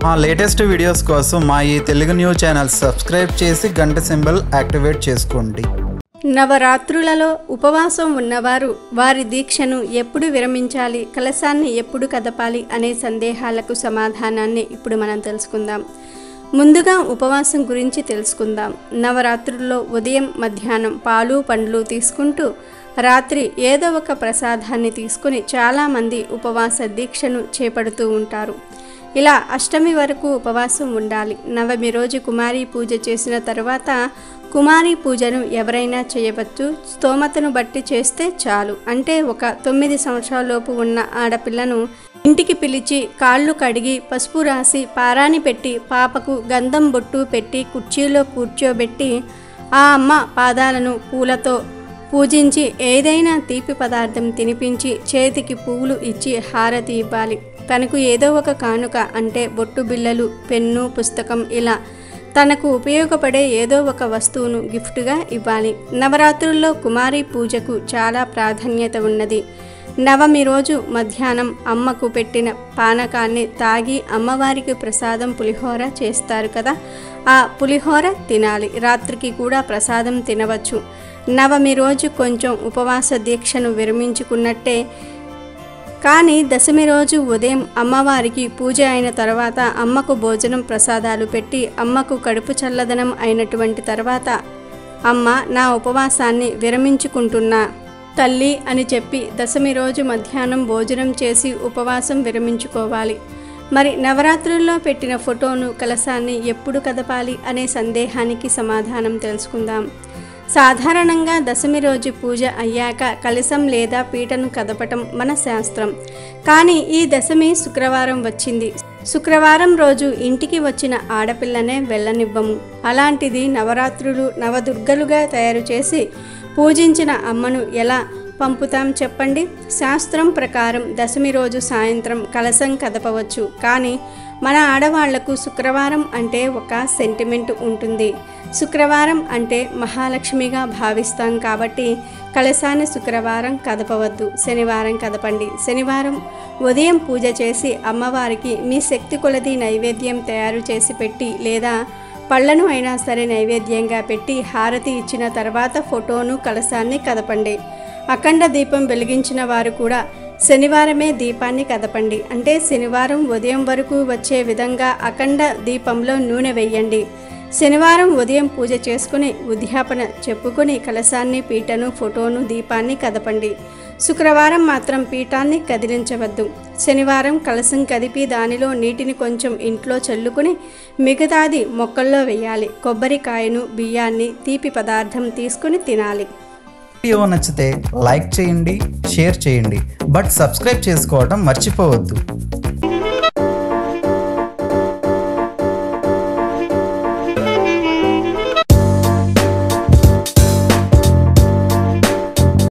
మా latest videos కోసం మా ఈ తెలుగు న్యూస్ ఛానల్ సబ్స్క్రైబ్ చేసి గంట సింబల్ యాక్టివేట్ చేసుకోండి. నవరాత్రులలో ఉపవాసం ఉన్నవారు వారి దీక్షను ఎప్పుడు విరమించాలి, కలశాన్ని ఎప్పుడు కదపాలి అనే సందేహాలకు సమాధానాన్ని ఇప్పుడు మనం తెలుసుకుందాం. ముందుగా ఉపవాసం గురించి తెలుసుకుందాం. నవరాత్రుల్లో ఉదయం మధ్యాహ్నం పాలు పండ్లు తీసుకుంటూ రాత్రి ఏదో ఒక ప్రసాదాన్ని తీసుకుని చాలామంది ఉపవాస దీక్షను చేపడుతూ ఉంటారు. ఇలా అష్టమి వరకు ఉపవాసం ఉండాలి. నవమి రోజు కుమారి పూజ చేసిన తర్వాత కుమారి పూజను ఎవరైనా చేయవచ్చు. స్తోమతను బట్టి చేస్తే చాలు. అంటే ఒక 9 సంవత్సరాలలోపు ఉన్న ఆడపిల్లను ఇంటికి పిలిచి కాళ్ళు కడిగి పసుపు రాసి పారాని పెట్టి పాపకు గంధం బొట్టు పెట్టి కుర్చీలో కూర్చోబెట్టి ఆ అమ్మ పాదాలను పూలతో పూజించి ఏదైనా తీపి పదార్థం తినిపించి చేతికి పువ్వులు ఇచ్చి హారతి ఇవ్వాలి. తనకు ఏదో ఒక కానుక అంటే బొట్టు బిళ్ళలు, పెన్ను, పుస్తకం ఇలా తనకు ఉపయోగపడే ఏదో ఒక వస్తువును గిఫ్ట్గా ఇవ్వాలి. నవరాత్రుల్లో కుమారి పూజకు చాలా ప్రాధాన్యత ఉన్నది. నవమి రోజు మధ్యాహ్నం అమ్మకు పెట్టిన పానకాన్ని తాగి అమ్మవారికి ప్రసాదం పులిహోర చేస్తారు కదా, ఆ పులిహోర తినాలి. రాత్రికి కూడా ప్రసాదం తినవచ్చు. నవమి రోజు కొంచెం ఉపవాస దీక్షను విరమించుకున్నట్టే. కానీ దశమి రోజు ఉదయం అమ్మవారికి పూజ అయిన తర్వాత అమ్మకు భోజనం ప్రసాదాలు పెట్టి అమ్మకు కడుపు చల్లదనం అయినటువంటి తర్వాత అమ్మ నా ఉపవాసాన్ని విరమించుకుంటున్నా తల్లి అని చెప్పి దశమి రోజు మధ్యాహ్నం భోజనం చేసి ఉపవాసం విరమించుకోవాలి. మరి నవరాత్రుల్లో పెట్టిన ఫోటోను కలశాన్ని ఎప్పుడు కదపాలి అనే సందేహానికి సమాధానం తెలుసుకుందాం. సాధారణంగా దశమి రోజు పూజ అయ్యాక కలశం లేదా పీటను కదపటం మన శాస్త్రం. కానీ ఈ దశమి శుక్రవారం వచ్చింది. శుక్రవారం రోజు ఇంటికి వచ్చిన ఆడపిల్లనే వెళ్ళనివ్వము. అలాంటిది నవరాత్రులు నవదుర్గలుగా తయారు చేసి పూజించిన అమ్మను ఎలా పంపుతాం చెప్పండి. శాస్త్రం ప్రకారం దశమి రోజు సాయంత్రం కలశం కదపవచ్చు. కానీ మన ఆడవాళ్లకు శుక్రవారం అంటే ఒక సెంటిమెంట్ ఉంటుంది. శుక్రవారం అంటే మహాలక్ష్మిగా భావిస్తాం కాబట్టి కలశాన్ని శుక్రవారం కదపవద్దు, శనివారం కదపండి. శనివారం ఉదయం పూజ చేసి అమ్మవారికి మీ శక్తి కొలది నైవేద్యం తయారు చేసి పెట్టి లేదా పళ్ళను అయినా సరే నైవేద్యంగా పెట్టి హారతి ఇచ్చిన తర్వాత ఫోటోను కలశాన్ని కదపండి. అఖండ దీపం వెలిగించిన వారు కూడా శనివారమే దీపాన్ని కదపండి. అంటే శనివారం ఉదయం వరకు వచ్చే విధంగా అఖండ దీపంలో నూనె వేయండి. శనివారం ఉదయం పూజ చేసుకుని ఉద్యాపన చెప్పుకొని కలశాన్ని పీటను ఫోటోను దీపాన్ని కదపండి. శుక్రవారం మాత్రం పీఠాన్ని కదిలించవద్దు. శనివారం కలశం కదిపి దానిలో నీటిని కొంచెం ఇంట్లో చల్లుకుని మిగతాది మొక్కల్లో వేయాలి. కొబ్బరికాయను బియ్యాన్ని తీపి పదార్థం తీసుకుని తినాలి. వీడియో నచ్చితే లైక్ చేయండి, షేర్ చేయండి, బట్ సబ్స్క్రైబ్ చేసుకోవడం మర్చిపోవద్దు.